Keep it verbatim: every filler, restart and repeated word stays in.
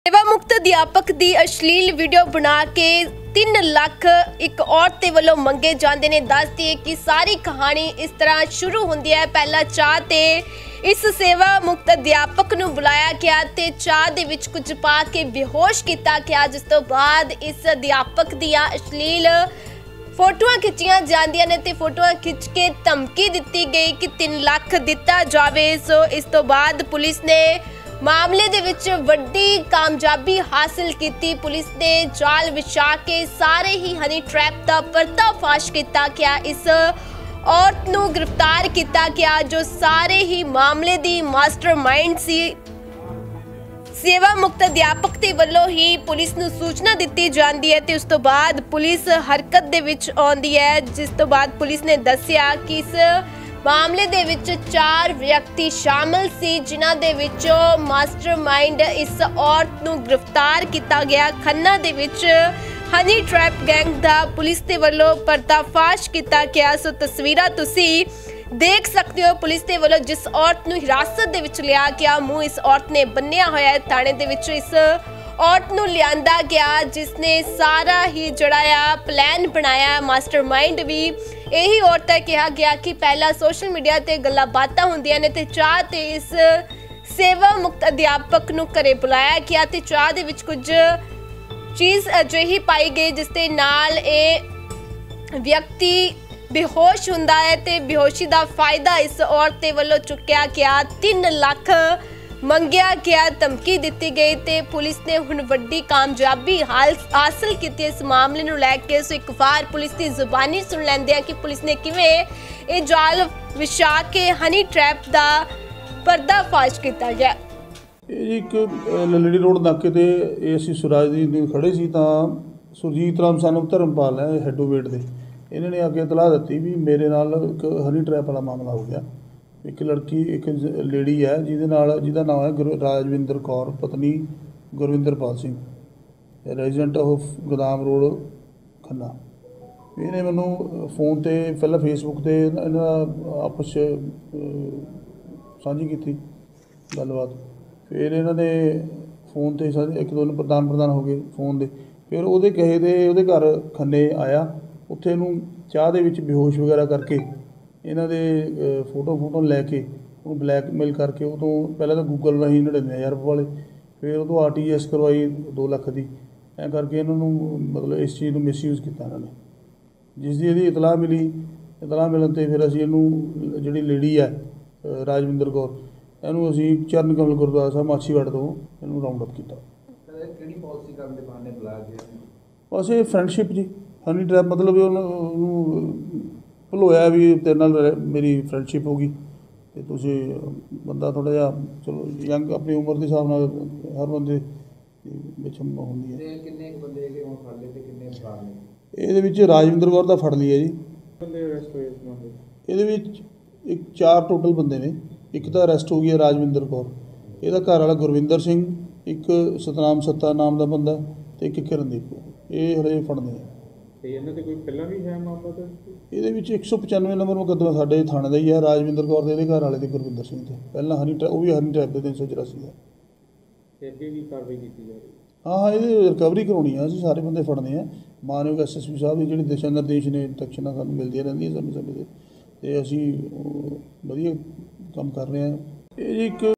सेवा मुक्त अध्यापक की अश्लील वीडियो बना के तीन लाख एक औरत के वालों मंगे जाते ने। दस दिए कि सारी कहानी इस तरह शुरू होती है। पहला चाह ते इस सेवा मुक्त अध्यापक नूं बुलाया गया ते चाह दे विच कुछ पा के बेहोश किया गया, जिस तो बाद इस अध्यापक दियां अश्लील फोटोआं खिंचियां जांदियां ने ते फोटोआं खिंच के धमकी दी गई कि तीन लाख दिता जावे। सो इस तो बाद पुलिस ने मामले दे विच वड्डी कामयाबी हासिल की। पुलिस ने जाल विछा के सारे ही हनी ट्रैप का पर्दाफाश किया गया। इस औरत नूं गिरफ्तार किया गया जो सारे ही मामले दी मास्टरमाइंड सी। सेवा मुक्त अध्यापक दे वल्लों ही पुलिस नूं सूचना दी जाती है ते उस तो बाद पुलिस हरकत दे विच आउंदी है, जिस तो बाद पुलिस ने दस्सिया कि इस मामले दे विच चार व्यक्ति शामिल सी, जिन्हां दे विचों मास्टरमाइंड इस औरत नूं गिरफ्तार किया गया। खन्ना दे विच हनी ट्रैप गैंग दा पुलिस दे वल्लों पर्दाफाश किया गया। सो तस्वीरां तुसीं देख सकते हो। पुलिस दे वल्लों जिस औरत नूं हिरासत दे विच लिया गया, मूँह इस औरत ने बन्निया होया है। थाणे दे विच इस औरत नूं लियांदा गया जिसने सारा ही जड़ाया प्लान बनाया। मास्टरमाइंड भी यही औरत है। कहा गया कि पहला सोशल मीडिया ते गल्लां बातां होंदियां ने ते चाह ते इस सेवा मुक्त अध्यापक नूं घरे बुलाया गया ते चाह दे विच कुछ चीज़ अजिही पाई गई जिस दे नाल ए व्यक्ति बेहोश हुंदा है ते बेहोशी दा फायदा इस औरत दे वल्लों चुक्या गया। तीन लाख मंगिया गया, धमकी दी गई ते पुलिस ने हुण वड्डी कामयाबी हासिल की इस मामले नूं लैके। सो एक बार पुलिस की जुबानी सुन लैंदे आ कि पुलिस ने किवें ये जाल विछा के हनी ट्रैप दा पर्दाफाश किया गया। एक ललड़ी रोड नाके ते असीं सुराजदीन खड़े सी तां सुरजीत राम सन धर्मपाल है हैडोवेट दे, इन्होंने आके इतलाह दी भी मेरे नाल एक हनी ट्रैप वाला मामला हो गया। एक लड़की एक लेडी है जिहदे नाल जिहदा नाम है गुर राजविंदर कौर पत्नी Gurwinderpal Singh, resident of Godam road Khanna. इन्हें मैनू फोन ते पहला फेसबुक ते इन्हां आपस साझी की गलबात, फिर इन्होंने फोन ते एक दो प्रधान प्रधान हो गए फोन दे। फिर वो कहे दे वो घर खन्ने आया, उत्थे नूं चाह दे विच बेहोश वगैरह करके इन्हां दे फोटो फोटो लैके उन्होंने ब्लैकमेल करके उदों पहले तो गूगल राही नड़िन्नवे हज़ार रुपये वाले, फिर उदों आर टी जी एस करवाई दो लख की, ऐ करके इन्हों मतलब इस चीज़ को मिसयूज़ किया इन्होंने। जिस दी इहदी इतलाह मिली, इतलाह मिलन ते फिर असीं इहनूं जिहड़ी लेडी है राजविंदर कौर, इहनूं असीं चरण कमल गुरुद्वारा साहब माछीवाड़ तो इहनूं राउंड अप किया। बस ये फ्रेंडशिप जी, हनी ट्रैप मतलब उन्होंने भलोया भी तेरे नाल मेरी फ्रेंडशिप होगी तो तुसीं बंदा थोड़ा जिहा चलो यंग अपनी उम्र के हिसाब नाल हर बंदे विच होंदी है। इहदे विच राजविंदर कौर दा फड़ लिया जी, इहदे विच एक चार टोटल बंदे ने। एक तो अरैसट हो गया राजविंदर कौर, इहदा घर वाला गुरविंदर सिंह, एक सतनाम सत्ता नाम का बंदा तो एक किरणदीप, ये हले फड़ने हैं। ये एक सौ पचानवे नंबर मुकदमा साढ़े थाने का ही है, राजविंदर कौर के घर वाले गुरविंदर सिंह से पहला हनी ट्रैप, वो भी हनी ट्रैप के तीन सौ चौरासी है। हाँ हाँ ये रिकवरी करवानी है, असीं सारे बंदे फड़ने हैं। मानयोग एस एस पी साहब की जी दिशा निर्देश ने इंस्ट्रक्शनां सानूं मिलदियां रहिंदियां समय समय ते असीं वधिया काम कर रहे हैं। ये एक